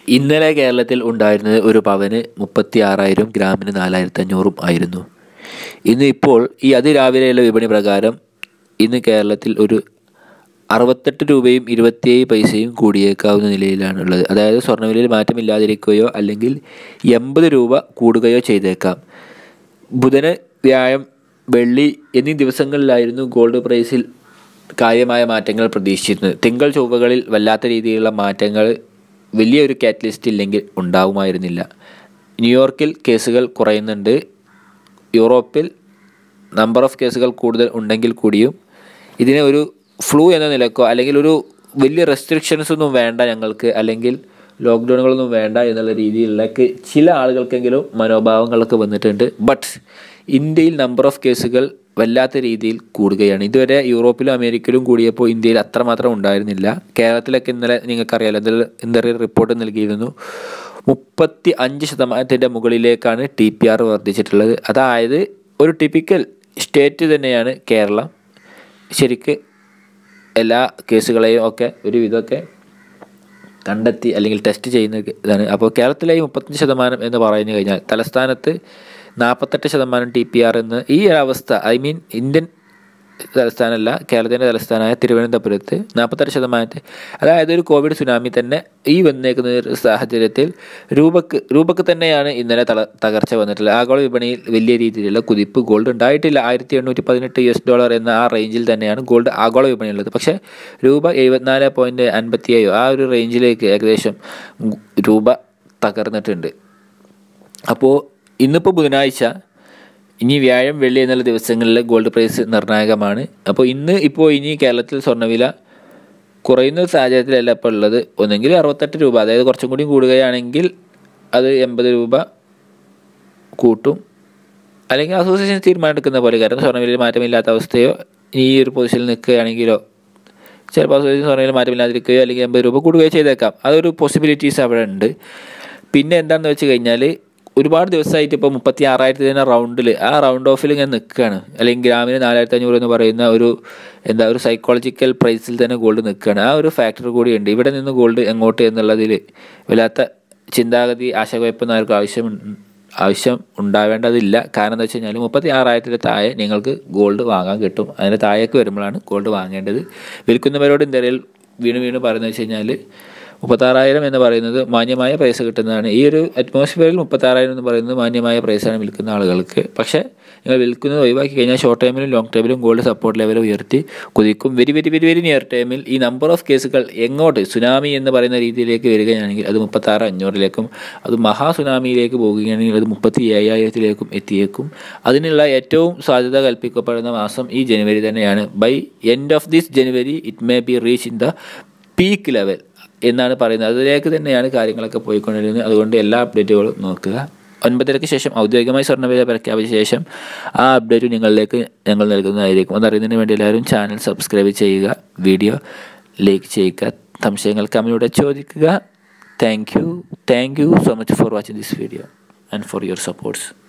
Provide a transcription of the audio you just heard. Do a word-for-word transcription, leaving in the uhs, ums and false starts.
ഇന്നലെ കേരളത്തിൽ ഉണ്ടായിരുന്നത് ഒരു പവന് മുപ്പത്തി ആറായിരം, ഗ്രാമിന് നാലായിരത്തി അഞ്ഞൂറും ആയിരുന്നു. ഇന്ന് ഇപ്പോൾ ഈ അതിരാവിലെയുള്ള വിപണി പ്രകാരം ഇന്ന് കേരളത്തിൽ ഒരു അറുപത്തെട്ട് രൂപയും ഇരുപത്തിയേഴ് പൈസയും കൂടിയേക്കാവുന്ന നിലയിലാണുള്ളത്. അതായത് സ്വർണ്ണവിലയിൽ മാറ്റമില്ലാതിരിക്കുകയോ അല്ലെങ്കിൽ എൺപത് രൂപ കൂടുകയോ ചെയ്തേക്കാം. ബുധന്, വ്യാഴം, വെള്ളി എന്നീ ദിവസങ്ങളിലായിരുന്നു ഗോൾഡ് പ്രൈസിൽ കാര്യമായ മാറ്റങ്ങൾ പ്രതീക്ഷിച്ചിരുന്നത്. തിങ്കൾ, ചൊവ്വകളിൽ വല്ലാത്ത രീതിയിലുള്ള മാറ്റങ്ങൾ വലിയൊരു കാറ്റലിസ്റ്റ് ഇല്ലെങ്കിൽ ഉണ്ടാവുമായിരുന്നില്ല. ന്യൂയോർക്കിൽ കേസുകൾ കുറയുന്നുണ്ട്. യൂറോപ്പിൽ നമ്പർ ഓഫ് കേസുകൾ കൂടുതൽ ഉണ്ടെങ്കിൽ കൂടിയും ഇതിനെ ഒരു ഫ്ലൂ എന്ന നിലക്കോ അല്ലെങ്കിൽ ഒരു വലിയ റെസ്ട്രിക്ഷൻസ് ഒന്നും വേണ്ട ഞങ്ങൾക്ക്, അല്ലെങ്കിൽ ലോക്ക്ഡൗണുകളൊന്നും വേണ്ട എന്നുള്ള രീതിയിലേക്ക് ചില ആളുകൾക്കെങ്കിലും മനോഭാവങ്ങളൊക്കെ വന്നിട്ടുണ്ട്. ബട്ട് ഇന്ത്യയിൽ നമ്പർ ഓഫ് കേസുകൾ വല്ലാത്ത രീതിയിൽ കൂടുകയാണ്. ഇതുവരെ യൂറോപ്പിലും അമേരിക്കയിലും കൂടിയപ്പോൾ ഇന്ത്യയിൽ അത്രമാത്രം ഉണ്ടായിരുന്നില്ല. കേരളത്തിലൊക്കെ ഇന്നലെ നിങ്ങൾക്കറിയാലോ, എന്താ എന്താ റിപ്പോർട്ട് നൽകിയിരുന്നു. മുപ്പത്തി അഞ്ച് ശതമാനത്തിൻ്റെ മുകളിലേക്കാണ് ടി പി ആർ വർദ്ധിച്ചിട്ടുള്ളത്. അതായത് ഒരു ടിപ്പിക്കൽ സ്റ്റേറ്റ് തന്നെയാണ് കേരളം. ശരിക്ക് എല്ലാ കേസുകളെയും ഒക്കെ ഒരുവിധമൊക്കെ കണ്ടെത്തി അല്ലെങ്കിൽ ടെസ്റ്റ് ചെയ്യുന്ന ഇതാണ്. അപ്പോൾ കേരളത്തിലെ ഈ മുപ്പത്തഞ്ച് ശതമാനം എന്ന് പറഞ്ഞു കഴിഞ്ഞാൽ തലസ്ഥാനത്ത് നാൽപ്പത്തെട്ട് ശതമാനം ടി പി ആർ എന്ന് ഈ ഒരവസ്ഥ, ഐ മീൻ ഇന്ത്യൻ തലസ്ഥാനമല്ല, കേരളത്തിൻ്റെ തലസ്ഥാനമായ തിരുവനന്തപുരത്ത് നാൽപ്പത്തെട്ട് ശതമാനത്തെ, അതായത് ഒരു കോവിഡ് സുനാമി തന്നെ ഈ വന്നേക്കുന്ന ഒരു സാഹചര്യത്തിൽ രൂപക്ക് രൂപക്ക് തന്നെയാണ് ഇന്നലെ തള തകർച്ച വന്നിട്ടുള്ളത്. ആഗോള വിപണിയിൽ വലിയ രീതിയിലുള്ള കുതിപ്പ് ഗോൾഡ് ഉണ്ടായിട്ടില്ല. ആയിരത്തി എണ്ണൂറ്റി പതിനെട്ട് യു എസ് ഡോളർ എന്ന ആ റേഞ്ചിൽ തന്നെയാണ് ഗോൾഡ് ആഗോള വിപണിയുള്ളത്. പക്ഷേ രൂപ എഴുപത്തിനാല് പോയിൻറ്റ് അൻപത്തി ഏഴോ ആ ഒരു റേഞ്ചിലേക്ക് ഏകദേശം രൂപ തകർന്നിട്ടുണ്ട്. അപ്പോൾ ഇന്നിപ്പോൾ ബുധനാഴ്ച, ഇനി വ്യാഴം, വെള്ളി എന്നുള്ള ദിവസങ്ങളിൽ ഗോൾഡ് പ്രൈസ് നിർണായകമാണ്. അപ്പോൾ ഇന്ന് ഇപ്പോൾ ഇനി കേരളത്തിൽ സ്വർണ്ണവില കുറയുന്ന സാഹചര്യത്തിലല്ല ഇപ്പോൾ ഉള്ളത്. ഒന്നെങ്കിൽ അറുപത്തെട്ട് രൂപ, അതായത് കുറച്ചും കൂടി കൂടുകയാണെങ്കിൽ അത് എൺപത് രൂപ കൂട്ടും, അല്ലെങ്കിൽ അസോസിയേഷൻ തീരുമാനമെടുക്കുന്ന പോലെ. കാരണം സ്വർണ്ണവിലയിൽ മാറ്റമില്ലാത്ത അവസ്ഥയോ ഈ ഒരു പൊസിഷനിൽ നിൽക്കുകയാണെങ്കിലോ ചിലപ്പോൾ അസോസിയേഷൻ സ്വർണ്ണവില മാറ്റമില്ലാതിരിക്കുകയോ അല്ലെങ്കിൽ എൺപത് രൂപ കൂടുകയോ ചെയ്തേക്കാം. അതൊരു പോസിബിലിറ്റീസ് അവിടെ ഉണ്ട്. പിന്നെ എന്താണെന്ന് വെച്ച് കഴിഞ്ഞാൽ ഒരുപാട് ദിവസമായിട്ട് ഇപ്പോൾ മുപ്പത്തി ആറായിരത്തി തന്നെ റൗണ്ടിൽ ആ റൗണ്ട് ഓഫിൽ ഇങ്ങനെ നിൽക്കുകയാണ്. അല്ലെങ്കിൽ ഗ്രാമിന് നാലായിരത്തി അഞ്ഞൂറ് എന്ന് പറയുന്ന ഒരു എന്താ ഒരു സൈക്കോളജിക്കൽ പ്രൈസിൽ തന്നെ ഗോൾഡ് നിൽക്കുകയാണ്. ആ ഒരു ഫാക്ടർ കൂടിയുണ്ട്. ഇവിടെ നിന്ന് ഗോൾഡ് എങ്ങോട്ട് എന്നുള്ളതിൽ വല്ലാത്ത ചിന്താഗതി, ആശയക്കുഴപ്പം ആർക്കും ആവശ്യം ആവശ്യം ഉണ്ടാവേണ്ടതില്ല. കാരണം എന്താ വെച്ച് കഴിഞ്ഞാൽ മുപ്പത്തി ആറായിരത്തിൻ്റെ താഴെ നിങ്ങൾക്ക് ഗോൾഡ് വാങ്ങാൻ കിട്ടും. അതിൻ്റെ താഴേക്ക് വരുമ്പോഴാണ് ഗോൾഡ് വാങ്ങേണ്ടത്. വിൽക്കുന്നവരോട് ഇന്ത്യയിൽ വീണ് വീണ് പറയുന്നത് വെച്ച് കഴിഞ്ഞാൽ മുപ്പത്താറായിരം എന്ന് പറയുന്നത് മാന്യമായ പ്രൈസ് കിട്ടുന്നതാണ്. ഈ ഒരു അറ്റ്മോസ്ഫിയറിൽ മുപ്പത്താറായിരം എന്ന് പറയുന്നത് മാന്യമായ പ്രൈസാണ് വിൽക്കുന്ന ആളുകൾക്ക്. പക്ഷേ നിങ്ങൾ വിൽക്കുന്നത് ഒഴിവാക്കി കഴിഞ്ഞാൽ ഷോർട്ട് ടൈമിലും ലോങ് ടൈമിലും ഗോൾഡ് സപ്പോർട്ട് ലെവൽ ഉയർത്തി കുതിക്കും. Very very very very near ടൈമിൽ ഈ നമ്പർ ഓഫ് കേസുകൾ എങ്ങോട്ട് സുനാമി എന്ന് പറയുന്ന രീതിയിലേക്ക് വരികയാണെങ്കിൽ അത് മുപ്പത്താറ് അഞ്ഞൂറിലേക്കും, അത് മഹാ സുനാമിയിലേക്ക് പോകുകയാണെങ്കിൽ അത് മുപ്പത്തി ഏഴായിരത്തിലേക്കും എത്തിയേക്കും. അതിനുള്ള ഏറ്റവും സാധ്യത കൽപ്പിക്കപ്പെടുന്ന മാസം ഈ ജനുവരി തന്നെയാണ്. By end of this January it may be reach in the peak level എന്നാണ് പറയുന്നത്. അതിലേക്ക് തന്നെയാണ് കാര്യങ്ങളൊക്കെ പോയിക്കൊണ്ടിരുന്നത്. അതുകൊണ്ട് എല്ലാ അപ്ഡേറ്റുകളും നോക്കുക. ഒൻപതരയ്ക്ക് ശേഷം ഔദ്യോഗികമായി സ്വർണ്ണവില പ്രഖ്യാപിച്ച ശേഷം ആ അപ്ഡേറ്റ് നിങ്ങളിലേക്ക് ഞങ്ങൾ നൽകുന്നതായിരിക്കും. അതറിയുന്നതിന് വേണ്ടി എല്ലാവരും ചാനൽ സബ്സ്ക്രൈബ് ചെയ്യുക, വീഡിയോ ലൈക്ക് ചെയ്യുക, സംശയങ്ങൾ കമൻറ്റിലൂടെ ചോദിക്കുക. Thank you thank you so much for watching this video and for your supports.